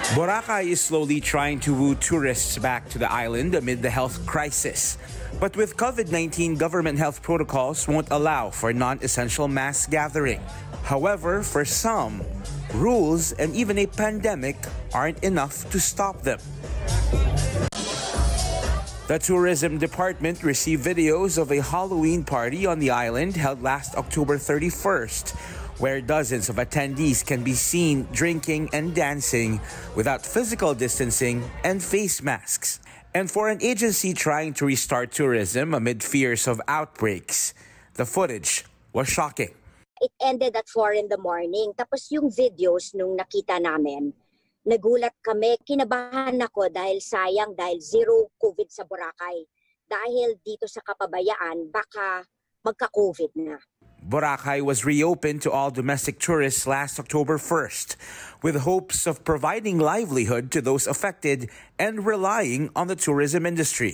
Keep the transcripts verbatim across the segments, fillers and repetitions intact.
Boracay is slowly trying to woo tourists back to the island amid the health crisis. But with COVID nineteen, government health protocols won't allow for non-essential mass gathering. However, for some, rules and even a pandemic aren't enough to stop them. The tourism department received videos of a Halloween party on the island held last October thirty-first, where dozens of attendees can be seen drinking and dancing without physical distancing and face masks. And for an agency trying to restart tourism amid fears of outbreaks, the footage was shocking. It ended at four in the morning. Tapos yung videos nung nakita namin, nagulat kami, kinabahan ako dahil sayang dahil zero COVID sa Boracay. Dahil dito sa kapabayaan, baka magka-COVID na. Boracay was reopened to all domestic tourists last October first, with hopes of providing livelihood to those affected and relying on the tourism industry.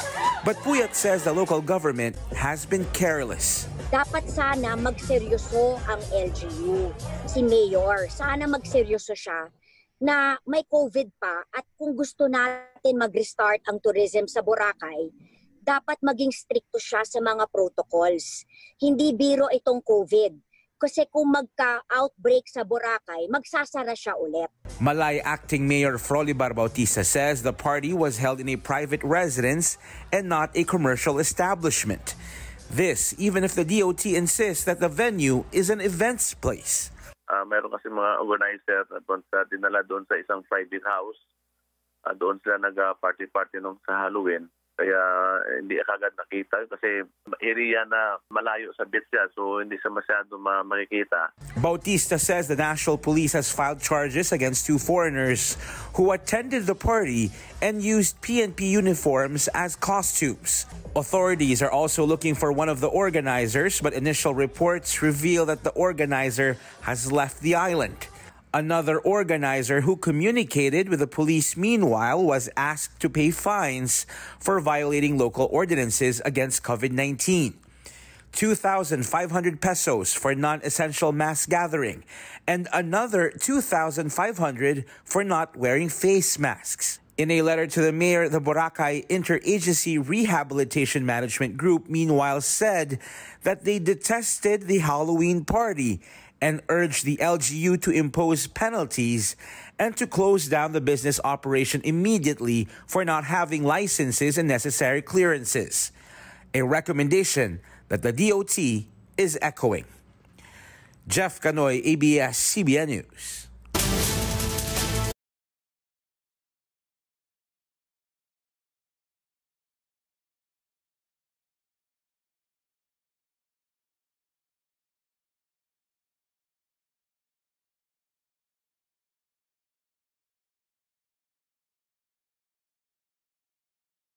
But Puyat says the local government has been careless. Dapat sana magseryoso ang L G U. Si Mayor, sana magseryoso siya na may COVID pa at kung gusto natin mag-restart ang tourism sa Boracay, dapat maging stricto siya sa mga protocols. Hindi biro itong COVID. Kasi kung magka-outbreak sa Boracay, magsasara siya ulit. Malay Acting Mayor Frolibar Bautista says the party was held in a private residence and not a commercial establishment. This, even if the D O T insists that the venue is an events place. Uh, meron kasi mga organizer na doon sa dinala doon sa isang private house. Uh, doon sila nag-party-party nung sa Halloween. Kaya eh, hindi kagad nakita kasi area na malayo sa beach siya, so hindi siya masyado ma makikita. Bautista says the National Police has filed charges against two foreigners who attended the party and used P N P uniforms as costumes. Authorities are also looking for one of the organizers, but initial reports reveal that the organizer has left the island. Another organizer who communicated with the police meanwhile was asked to pay fines for violating local ordinances against COVID nineteen. two thousand five hundred pesos for non-essential mass gathering and another two thousand five hundred for not wearing face masks. In a letter to the mayor, the Boracay Interagency Rehabilitation Management Group meanwhile said that they detested the Halloween party and urged the L G U to impose penalties and to close down the business operation immediately for not having licenses and necessary clearances, a recommendation that the D O T is echoing. Jeff Canoy, A B S C B N News.